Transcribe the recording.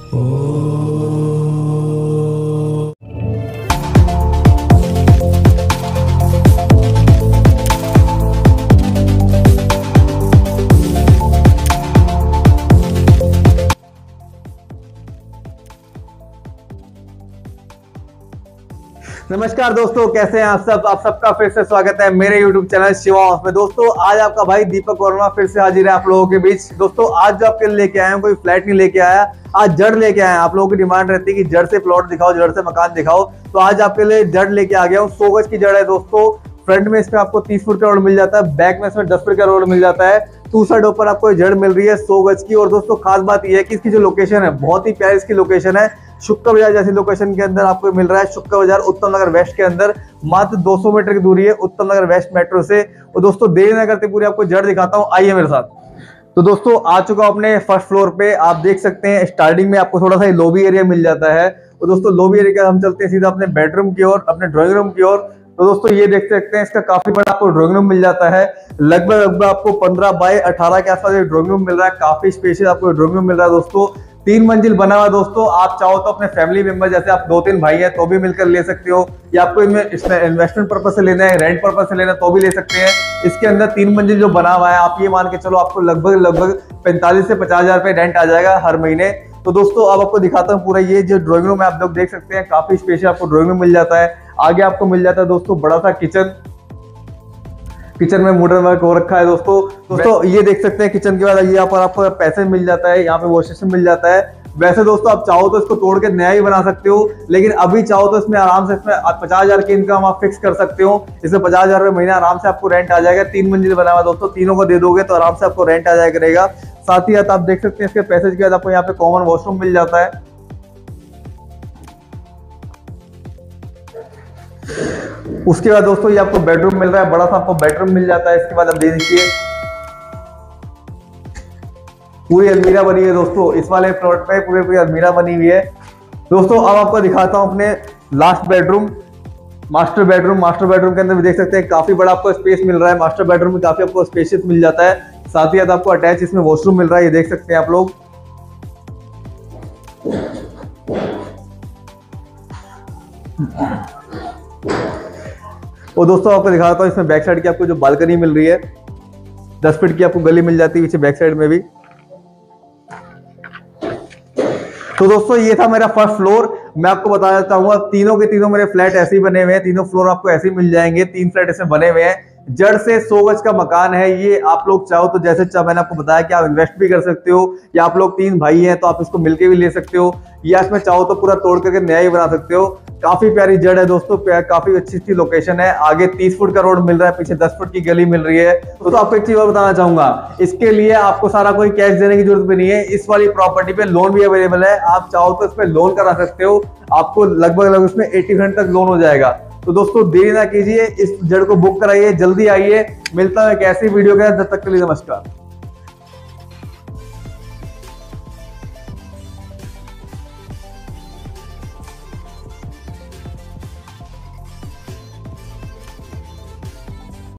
नमस्कार दोस्तों, कैसे हैं आप सब। आप सबका फिर से स्वागत है मेरे YouTube चैनल शिवा हाउस में। दोस्तों आज आपका भाई दीपक वर्मा फिर से हाजिर है आप लोगों के बीच। दोस्तों आज जो आपके लिए लेके आया हूं, कोई फ्लैट नहीं लेके आया, आज जड़ लेके आया। आप लोगों की डिमांड रहती है कि जड़ से प्लॉट दिखाओ, जड़ से मकान दिखाओ, तो आज आपके लिए जड़ लेके आ गया हूँ। 100 गज की जड़ है दोस्तों। फ्रंट में इसमें आपको 30 फुट का रोड मिल जाता है, बैक में इसमें 10 फुट का रोड मिल जाता है। 2 साइड ऊपर आपको जड़ मिल रही है 100 गज की। और दोस्तों खास बात यह है कि इसकी जो लोकेशन है बहुत ही प्यारी इसकी लोकेशन है। शुक्र बाजार जैसी लोकेशन के अंदर आपको मिल रहा है। शुक्र बाजार उत्तम नगर वेस्ट के अंदर मात्र 200 मीटर की दूरी है उत्तम नगर वेस्ट मेट्रो से। और दोस्तों देरी न करते पूरी आपको जड़ दिखाता हूँ, आइए मेरे साथ। तो दोस्तों आ चुका हूं अपने फर्स्ट फ्लोर पे। आप देख सकते हैं स्टार्टिंग में आपको थोड़ा सा लॉबी एरिया मिल जाता है। और दोस्तों लॉबी एरिया हम चलते हैं सीधा अपने बेडरूम की ओर, अपने ड्राइंग रूम की ओर। तो दोस्तों ये देख सकते हैं इसका काफी बड़ा आपको ड्राइंग रूम मिल जाता है। लगभग आपको 15 बाय 18 के आसपास ड्राइंग रूम मिल रहा है। काफी स्पेशियस आपको ड्राइंग रूम मिल रहा है दोस्तों। 3 मंजिल बना हुआ दोस्तों। आप चाहो तो अपने फैमिली मेंबर जैसे आप 2-3 भाई हैं तो भी मिलकर ले सकते हो, या आपको इसमें इन्वेस्टमेंट पर्पज से लेना है, रेंट पर्पज से लेना है तो भी ले सकते हैं। इसके अंदर 3 मंजिल जो बना हुआ है, आप ये मान के चलो आपको लगभग 45 से 50 हजार रुपए रेंट आ जाएगा हर महीने। तो दोस्तों अब आपको दिखाता हूँ पूरा ये जो ड्राइंग रूम है, आप लोग देख सकते हैं काफी स्पेशियस आपको ड्राइंग रूम मिल जाता है। आगे आपको मिल जाता है दोस्तों बड़ा सा किचन में मॉडर्न वर्क हो रखा है दोस्तों ये देख सकते हैं। किचन के बाद यहाँ पर आपको पैसे मिल जाता है, यहाँ पे वॉश बेसिन मिल जाता है। वैसे दोस्तों आप चाहो तो इसको तोड़ के नया ही बना सकते हो, लेकिन अभी चाहो तो इसमें आराम से इसमें 50 हजार की इनकम आप फिक्स कर सकते हो। इसमें 50 हजार रुपए महीना आराम से आपको रेंट आ जाएगा। 3 मंजिल बना हुआ दोस्तों, तीनों को दे दोगे तो आराम से आपको रेंट आ जाया करेगा। साथ ही साथ आप देख सकते हैं इसके पैसेज के बाद आपको यहाँ पे कॉमन वॉशरूम मिल जाता है। उसके बाद दोस्तों ये आपको बेडरूम मिल रहा है, बड़ा सा आपको बेडरूम मिल जाता है। इसके बाद आप देखिए पूरी अलमीरा बनी है दोस्तों। इस वाले प्लॉट पे पूरी अलमीरा बनी हुई है दोस्तों। अब आपको दिखाता हूं अपने last bedroom, master bedroom. Master bedroom के अंदर भी देख सकते हैं काफी बड़ा आपको स्पेस मिल रहा है। मास्टर बेडरूम में काफी आपको स्पेशियस मिल जाता है। साथ ही साथ आपको अटैच इसमें वॉशरूम मिल रहा है, ये देख सकते हैं आप लोग। और दोस्तों आपको दिखाता हूँ इसमें बैक साइड की आपको जो बालकनी मिल रही है, 10 फीट की आपको गली मिल जाती है पीछे बैक साइड में भी। तो दोस्तों ये था मेरा फर्स्ट फ्लोर। मैं आपको बता देता हूँ तीनों के तीनों मेरे फ्लैट ऐसे ही बने हुए हैं। तीनों फ्लोर आपको ऐसे ही मिल जाएंगे। 3 फ्लैट इसमें बने हुए हैं। जड़ से 100 गज का मकान है ये। आप लोग चाहो तो जैसे चाहो, मैंने आपको बताया कि आप इन्वेस्ट भी कर सकते हो, या आप लोग 3 भाई हैं तो आप इसको मिलके भी ले सकते हो, या इसमें चाहो तो पूरा तोड़ करके नया ही बना सकते हो। काफी प्यारी जड़ है दोस्तों, काफी अच्छी लोकेशन है। आगे 30 फुट का रोड मिल रहा है, पीछे 10 फुट की गली मिल रही है। तो आपको एक चीज और बताना चाहूंगा, इसके लिए आपको सारा कोई कैश देने की जरूरत भी नहीं है। इस वाली प्रॉपर्टी पे लोन भी अवेलेबल है। आप चाहो तो इस पे लोन करा सकते हो। आपको लगभग इसमें 80% तक लोन हो जाएगा। तो दोस्तों देरी ना कीजिए, इस जड़ को बुक कराइए, जल्दी आइए। मिलता है एक ऐसी वीडियो के साथ, तब तक के लिए नमस्कार।